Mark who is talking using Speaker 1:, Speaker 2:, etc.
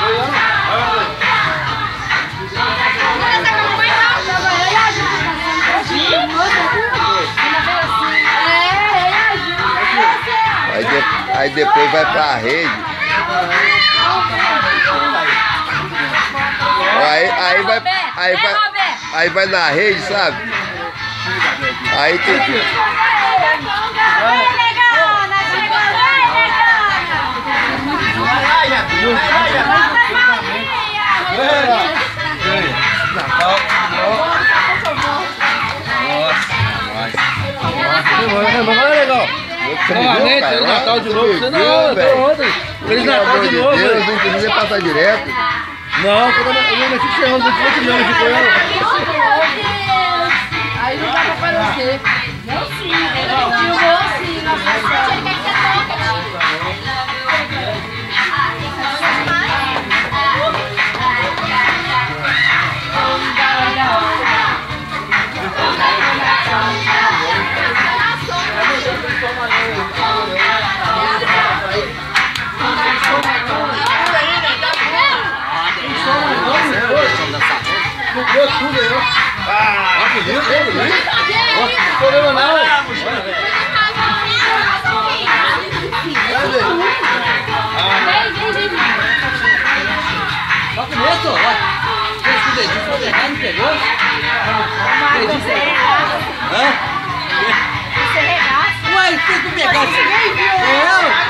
Speaker 1: Aí depois vai pra rede. Aí vai na rede, sabe? Aí tem que...
Speaker 2: Novamente, Feliz Natal de novo. Feliz Natal de novo.
Speaker 1: Deus, não precisa passar direto.
Speaker 2: Não, eu não fico ferrando, eu fico não, ficou ela.
Speaker 3: Aí não dá pra aparecer. Não sim, ele filmou sim na versão.
Speaker 2: Comprou tudo aí, ó. Ah, bonito, bonito. Ó, não problema não. Só começo, ó. Fez com o dedinho, foi errado, não pegou? Hã? Ué, ele fez com o pegar.